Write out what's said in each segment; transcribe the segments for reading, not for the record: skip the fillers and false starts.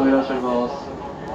いらっしゃいます。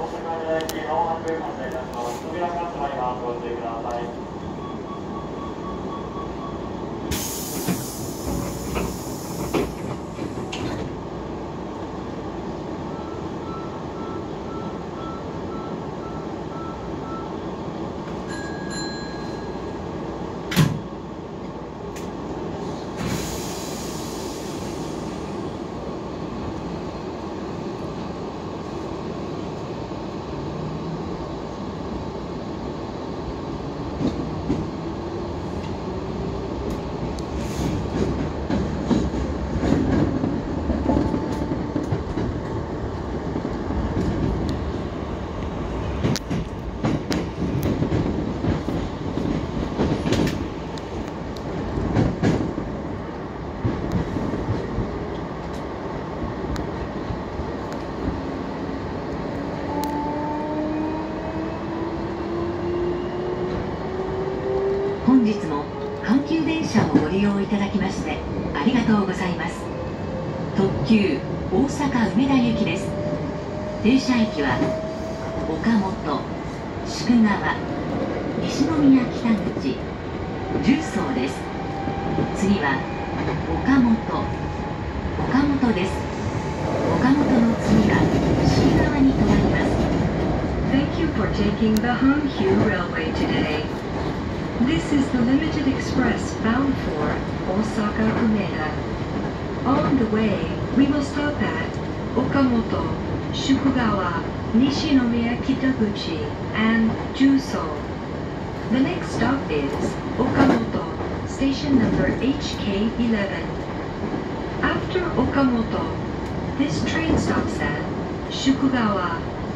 本日も阪急電車をご利用いただきましてありがとうございます。特急大阪梅田行きです。停車駅は岡本、宿川、西宮北口、十三です。次は岡本です。岡本の次は西側に停まります。 Thank you for taking the Hankyu Railway today. This is the limited express bound for Osaka Umeda. On the way, we will stop at Okamoto, Shukugawa, Nishinomiya Kitaguchi, and Juso. The next stop is Okamoto, station number HK11. After Okamoto, this train stops at Shukugawa.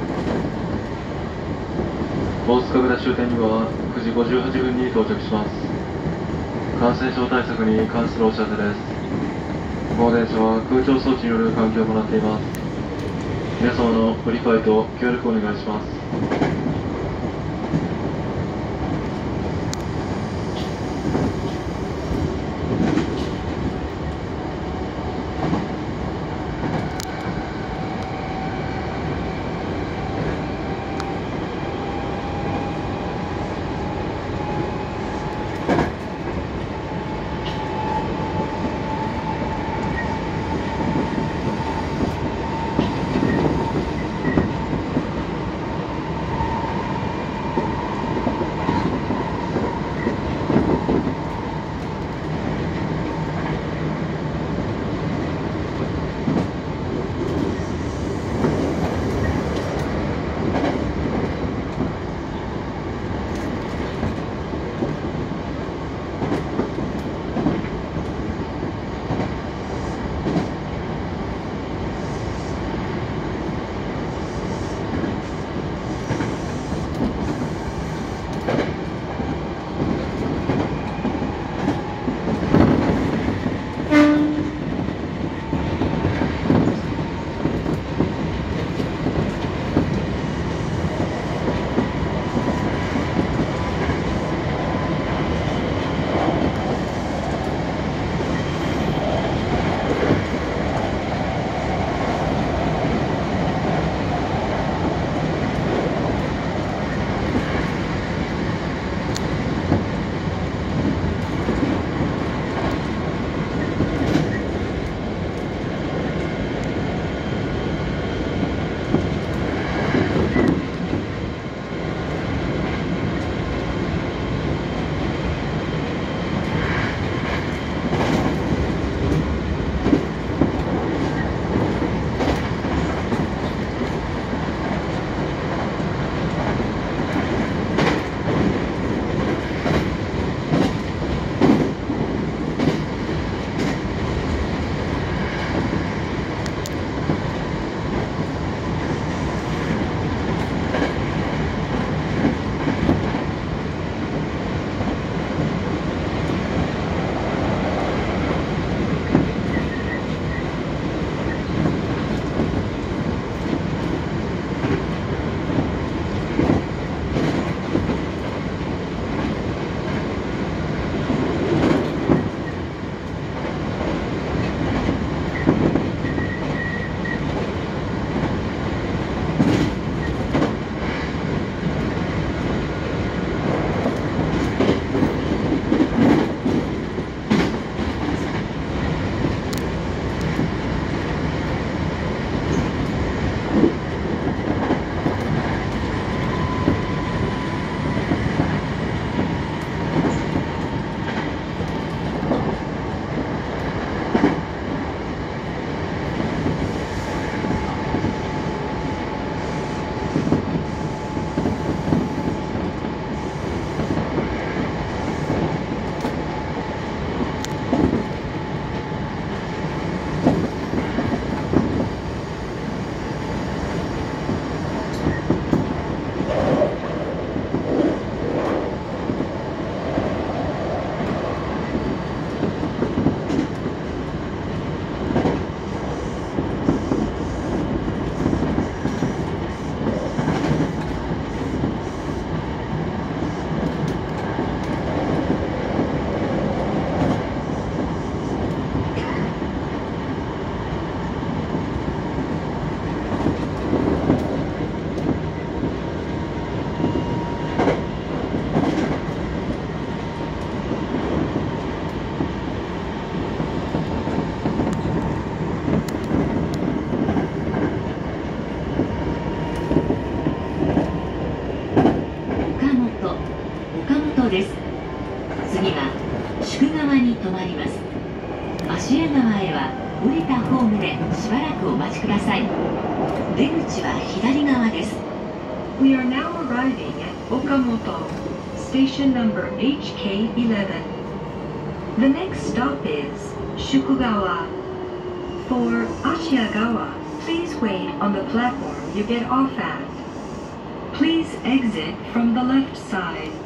大塚梅田終点には9時58分に到着します。感染症対策に関するお知らせです。この電車は空調装置による換気を行っています。皆様のご理解と協力をお願いします。 です。次は宿川に停まります。芦屋川へは降りたホームでしばらくお待ちください。出口は左側です。 We are now arriving at Okamoto, station number HK11. The next stop is Shukugawa. For Ashiyagawa, please wait on the platform you get off at. Please exit from the left side.